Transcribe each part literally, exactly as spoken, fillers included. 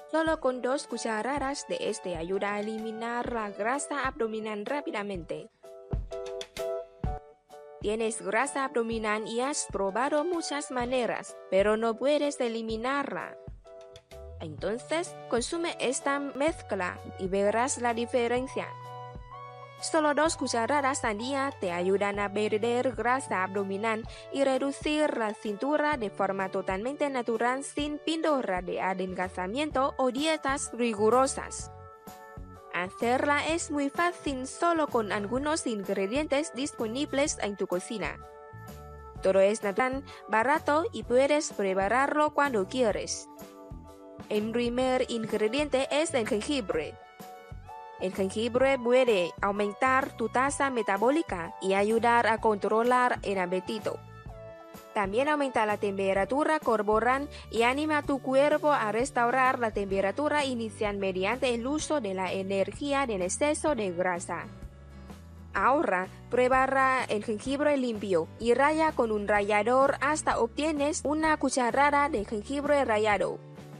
Solo con dos cucharadas de este ayuda a eliminar la grasa abdominal rápidamente. Tienes grasa abdominal y has probado muchas maneras, pero no puedes eliminarla. Entonces, consume esta mezcla y verás la diferencia. Solo dos cucharadas al día te ayudan a perder grasa abdominal y reducir la cintura de forma totalmente natural sin píldora de adelgazamiento o dietas rigurosas. Hacerla es muy fácil solo con algunos ingredientes disponibles en tu cocina. Todo es natural, barato y puedes prepararlo cuando quieres. El primer ingrediente es el jengibre. El jengibre puede aumentar tu tasa metabólica y ayudar a controlar el apetito. También aumenta la temperatura corporal y anima a tu cuerpo a restaurar la temperatura inicial mediante el uso de la energía del exceso de grasa. Ahora, prepara el jengibre limpio y raya con un rallador hasta obtienes una cucharada de jengibre rallado.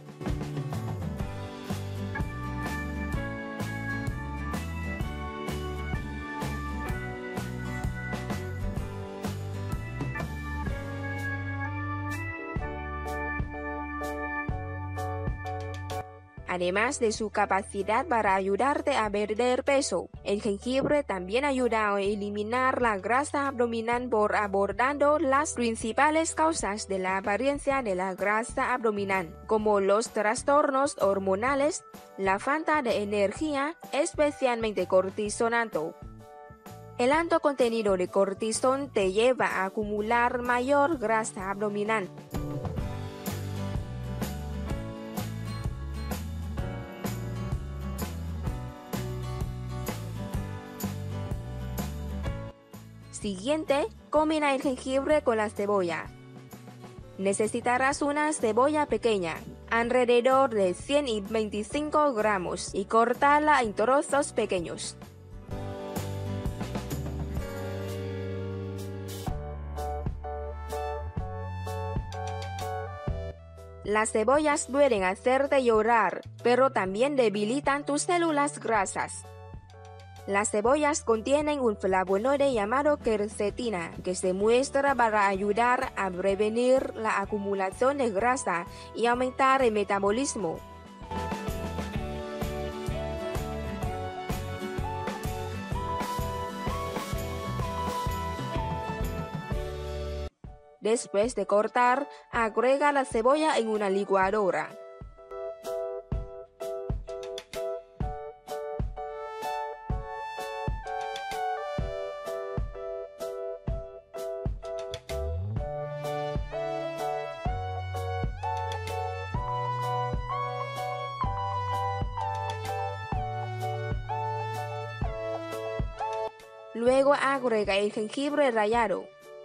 Además de su capacidad para ayudarte a perder peso, el jengibre también ayuda a eliminar la grasa abdominal por abordando las principales causas de la apariencia de la grasa abdominal, como los trastornos hormonales, la falta de energía, especialmente cortisolato. El alto contenido de cortisol te lleva a acumular mayor grasa abdominal. Siguiente, combina el jengibre con la cebolla. Necesitarás una cebolla pequeña, alrededor de ciento veinticinco gramos, y cortarla en trozos pequeños. Las cebollas pueden hacerte llorar, pero también debilitan tus células grasas. Las cebollas contienen un flavonoide llamado quercetina, que se muestra para ayudar a prevenir la acumulación de grasa y aumentar el metabolismo. Después de cortar, agrega la cebolla en una licuadora. Luego agrega el jengibre rallado.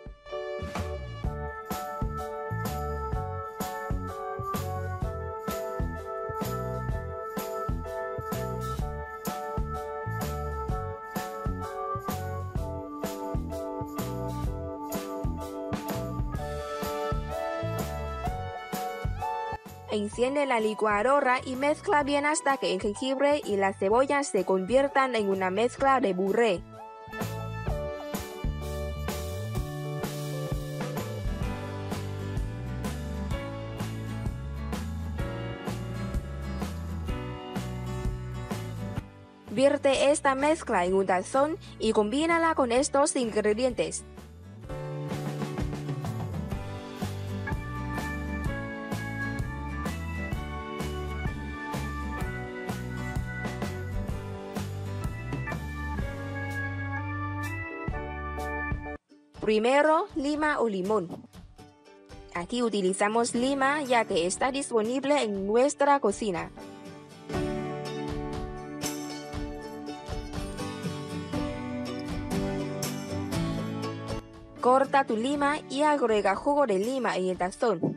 Enciende la licuadora y mezcla bien hasta que el jengibre y la cebolla se conviertan en una mezcla de puré. Vierte esta mezcla en un tazón y combínala con estos ingredientes. Primero, lima o limón. Aquí utilizamos lima ya que está disponible en nuestra cocina. Corta tu lima y agrega jugo de lima en el tazón.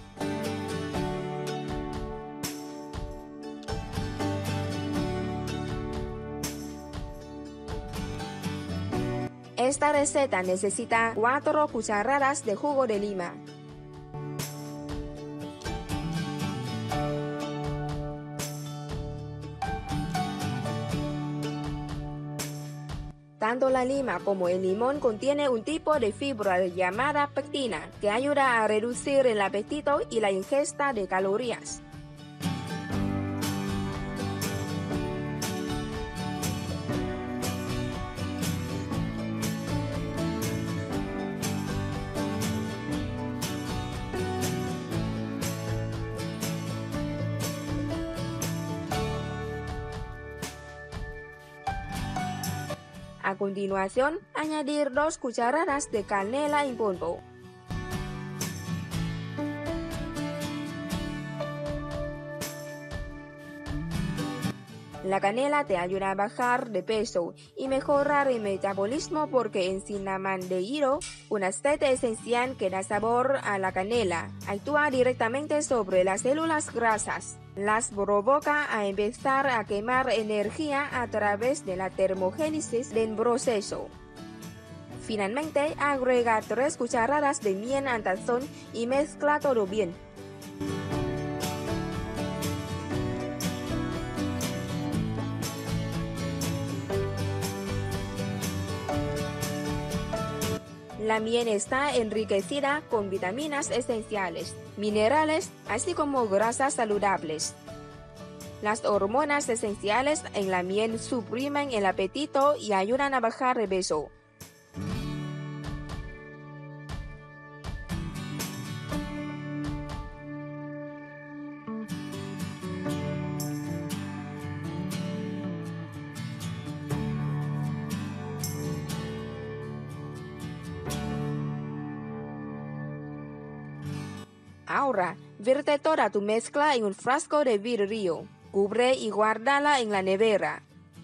Esta receta necesita cuatro cucharadas de jugo de lima. Tanto la lima como el limón contiene un tipo de fibra llamada pectina que ayuda a reducir el apetito y la ingesta de calorías. A continuación, añadir dos cucharadas de canela en polvo. La canela te ayuda a bajar de peso y mejorar el metabolismo porque en cinnamandehiro, un aceite esencial que da sabor a la canela, actúa directamente sobre las células grasas. Las provoca a empezar a quemar energía a través de la termogénesis del proceso. Finalmente, agrega tres cucharadas de miel al tazón y mezcla todo bien. La miel está enriquecida con vitaminas esenciales, minerales, así como grasas saludables. Las hormonas esenciales en la miel suprimen el apetito y ayudan a bajar de peso. Ahora, vierte toda tu mezcla en un frasco de vidrio. Cubre y guárdala en la nevera.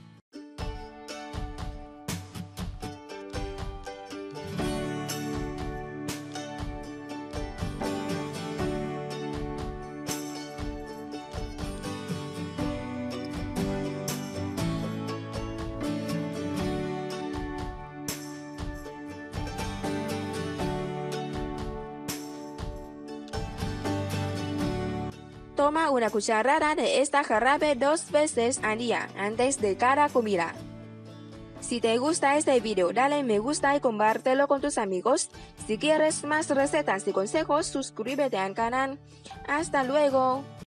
Toma una cucharada de esta jarabe dos veces al día antes de cada comida. Si te gusta este video, dale me gusta y compártelo con tus amigos. Si quieres más recetas y consejos, suscríbete al canal. Hasta luego.